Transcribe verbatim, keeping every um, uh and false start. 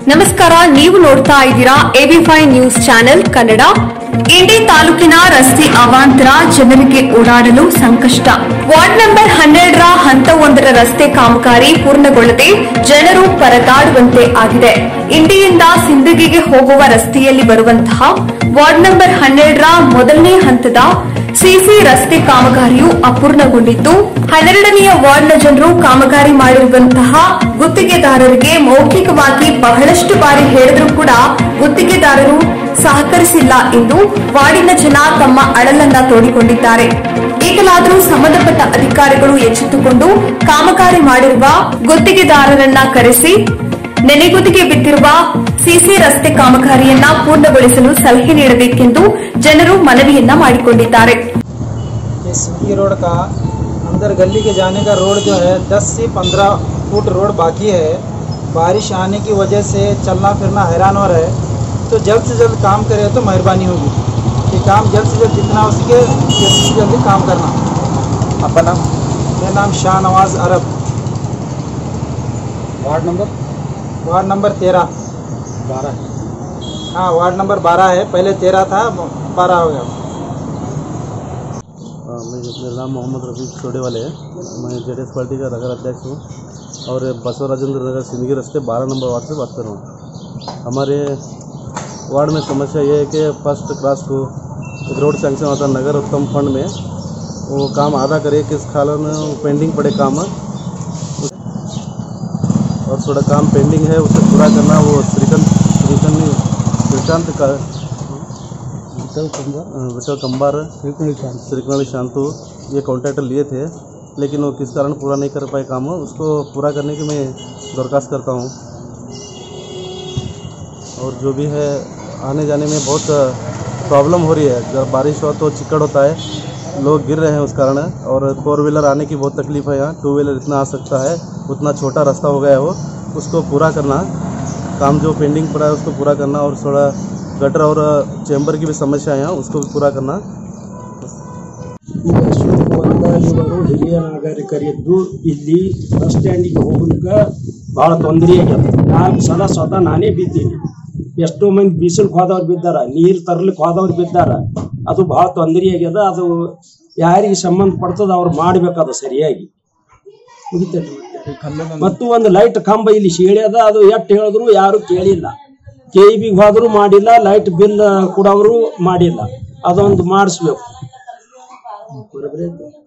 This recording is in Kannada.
ನಮಸ್ಕಾರ, ನೀವು ನೋಡ್ತಾ ಇದ್ದೀರಾ AB five news channel Kannada. Indi ತಾಲೂಕಿನ ರಸ್ತೆ ಅವಾಂತರ, ಜನರಿಗೆ ಓಡಾಡಲು ಸಂಕಷ್ಟ. ವಾರ್ಡ್ ನಂಬರ್ ಹನ್ನೆರಡರ ಹಂತ ಒಂದರ ರಸ್ತೆ ಕಾಮಗಾರಿ ಪೂರ್ಣಗೊಳ್ಳದೆ ಜನರು ಪರದಾಡುವಂತೆ ಆಗಿದೆ. ಇಂಡಿಯಿಂದ ಸಿಂದಗಿಗೆ ಹೋಗುವ ರಸ್ತೆಯಲ್ಲಿ ಬರುವಂತಹ ವಾರ್ಡ್ ನಂಬರ್ ಹನ್ನೆರಡರ ಮೊದಲನೇ ಹಂತದ ಸಿಸಿ ರಸ್ತೆ ಕಾಮಗಾರಿಯು ಅಪೂರ್ಣಗೊಂಡಿದ್ದು, ಹನ್ನೆರಡನೆಯ ವಾರ್ಡ್ನ ಜನರು ಕಾಮಗಾರಿ ಮಾಡಿರುವಂತಹ ಗುತ್ತಿಗೆದಾರರಿಗೆ ಮೌಖಿಕವಾಗಿ ಬಹಳಷ್ಟು ಬಾರಿ ಹೇಳಿದರೂ ಕೂಡ ಗುತ್ತಿಗೆದಾರರು ಸಹಕರಿಸಿಲ್ಲ ಎಂದು ವಾರ್ಡಿನ ಜನ ತಮ್ಮ ಅಳಲನ್ನ ತೋಡಿಕೊಂಡಿದ್ದಾರೆ. ಈಗಲಾದರೂ ಸಂಬಂಧಪಟ್ಟ ಅಧಿಕಾರಿಗಳು ಎಚ್ಚೆತ್ತುಕೊಂಡು ಕಾಮಗಾರಿ ಮಾಡಿರುವ ಗುತ್ತಿಗೆದಾರರನ್ನ ಕರೆಸಿ ನೆನೆಗುದಿಗೆ ಬಿದ್ದಿರುವ ಸಿಸಿ ರಸ್ತೆ ಕಾಮಗಾರಿಯನ್ನ ಪೂರ್ಣಗೊಳಿಸಲು ಸಲಹೆ ನೀಡಬೇಕೆಂದು ಜನರು ಮನವಿಯನ್ನ ಮಾಡಿಕೊಂಡಿದ್ದಾರೆ. सिंदगी रोड का अंदर गली के जाने का रोड जो है दस से पंद्रह फुट रोड बाकी है। बारिश आने की वजह से चलना फिरना हैरान हो रहा है, तो जल्द से जल्द काम करे तो मेहरबानी होगी कि काम जल्द से जल्द जितना हो सके जल्दी से जल्दी काम करना। आपका नाम? मेरा नाम Shahnawaz Arab. Ward number? Ward number तेरह बारह। हाँ, वार्ड नंबर बारह है, पहले तेरह था, बारह हो गया। मेरा नाम मोहम्मद रफीक छोटे वाले है। मैं जेडीएस पार्टी का नगर अध्यक्ष हूँ और बसव राजेंद्र नगर सिंदगी रस्ते बारह नंबर वार्ड से बात कर रहा हूँ। हमारे वार्ड में समस्या ये है कि फर्स्ट क्लास को एक रोड सैंक्शन होता है नगर उत्तम फंड में, वो काम आधा करे किस कारण पेंडिंग पड़े काम और थोड़ा काम पेंडिंग है उसे पूरा करना। वो श्रीकांत श्रीकांत श्रीकांत का विठल कंबार श्रीकांत शांतु ये कॉन्ट्रैक्टर लिए थे, लेकिन वो किस कारण पूरा नहीं कर पाए काम, उसको पूरा करने की मैं दरख्वास्त करता हूँ। और जो भी है आने जाने में बहुत प्रॉब्लम हो रही है, जब बारिश हो तो चिक्कड़ होता है, लोग गिर रहे हैं उस कारण, और फोर व्हीलर आने की बहुत तकलीफ़ है। यहाँ टू व्हीलर इतना आ सकता है, उतना छोटा रास्ता हो गया है, वो उसको पूरा करना, काम जो पेंडिंग पड़ा है उसको पूरा करना, और थोड़ा गटर और चैम्बर की भी समस्या है यहाँ, उसको भी पूरा करना। ಹಿರಿಯ ನಾಗರಿಕರಿದ್ದು ಇಲ್ಲಿ ಬಸ್ ಸ್ಟ್ಯಾಂಡಿಗೆ ಹೋಗ್ಲಿಕ್ಕೆ ಭಾಳ ತೊಂದರೆ ಆಗ್ಯದ. ನಾನು ಸಲ ಸ್ವತಃ ನಾನೇ ಬಿದ್ದೀನಿ, ಎಷ್ಟೋ ಮಂದಿ ಬಿಸಿಲಿಗೆ ಹೋದವ್ರು ಬಿದ್ದಾರ, ನೀರು ತರ್ಲಿಕ್ಕೆ ಹೋದವ್ರು ಬಿದ್ದಾರ. ಅದು ಭಾಳ ತೊಂದರೆ ಆಗ್ಯದ. ಅದು ಯಾರಿಗೆ ಸಂಬಂಧಪಡ್ತದ ಅವ್ರು ಮಾಡ್ಬೇಕದು ಸರಿಯಾಗಿ. ಮತ್ತು ಒಂದು ಲೈಟ್ ಕಂಬ ಇಲ್ಲಿ ಶೀಳ್ಯದ, ಅದು ಎಷ್ಟು ಹೇಳಿದ್ರು ಯಾರು ಕೇಳಿಲ್ಲ. ಕೆ ಇ ಬಿಗೆ ಹೋದ್ರು ಮಾಡಿಲ್ಲ, ಲೈಟ್ ಬಿಲ್ ಕೊಡೋರು ಮಾಡಿಲ್ಲ. ಅದೊಂದು ಮಾಡಿಸ್ಬೇಕು.